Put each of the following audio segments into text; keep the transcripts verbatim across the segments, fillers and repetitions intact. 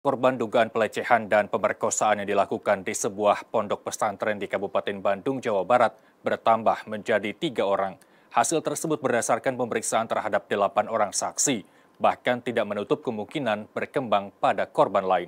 Korban dugaan pelecehan dan pemerkosaan yang dilakukan di sebuah pondok pesantren di Kabupaten Bandung, Jawa Barat bertambah menjadi tiga orang. Hasil tersebut berdasarkan pemeriksaan terhadap delapan orang saksi, bahkan tidak menutup kemungkinan berkembang pada korban lain.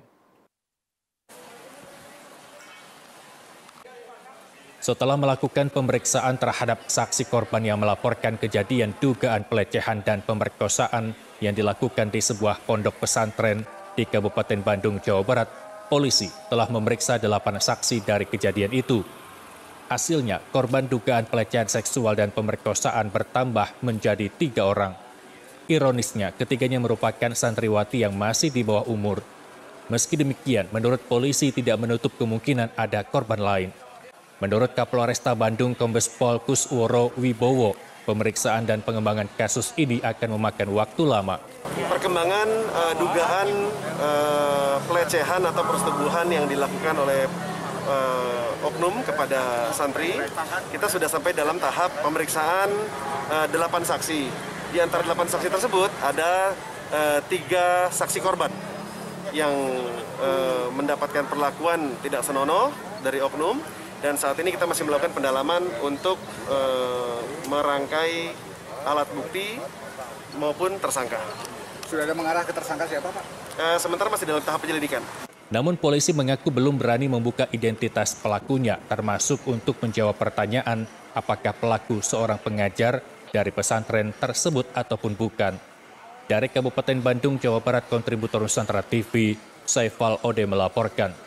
Setelah melakukan pemeriksaan terhadap saksi korban yang melaporkan kejadian dugaan pelecehan dan pemerkosaan yang dilakukan di sebuah pondok pesantren di Kabupaten Bandung, Jawa Barat, polisi telah memeriksa delapan saksi dari kejadian itu. Hasilnya, korban dugaan pelecehan seksual dan pemerkosaan bertambah menjadi tiga orang. Ironisnya, ketiganya merupakan santriwati yang masih di bawah umur. Meski demikian, menurut polisi tidak menutup kemungkinan ada korban lain. Menurut Kapolresta Bandung Kombes Pol Kusworo Wibowo, pemeriksaan dan pengembangan kasus ini akan memakan waktu lama. Perkembangan uh, dugaan uh, pelecehan atau persetubuhan yang dilakukan oleh uh, oknum kepada santri, kita sudah sampai dalam tahap pemeriksaan uh, delapan saksi. Di antara delapan saksi tersebut ada uh, tiga saksi korban yang uh, mendapatkan perlakuan tidak senonoh dari oknum. Dan saat ini kita masih melakukan pendalaman untuk e, merangkai alat bukti maupun tersangka. Sudah ada mengarah ke tersangka siapa, Pak? E, sementara masih dalam tahap penyelidikan. Namun polisi mengaku belum berani membuka identitas pelakunya, termasuk untuk menjawab pertanyaan apakah pelaku seorang pengajar dari pesantren tersebut ataupun bukan. Dari Kabupaten Bandung, Jawa Barat, kontributor Nusantara T V, Saifal Ode melaporkan.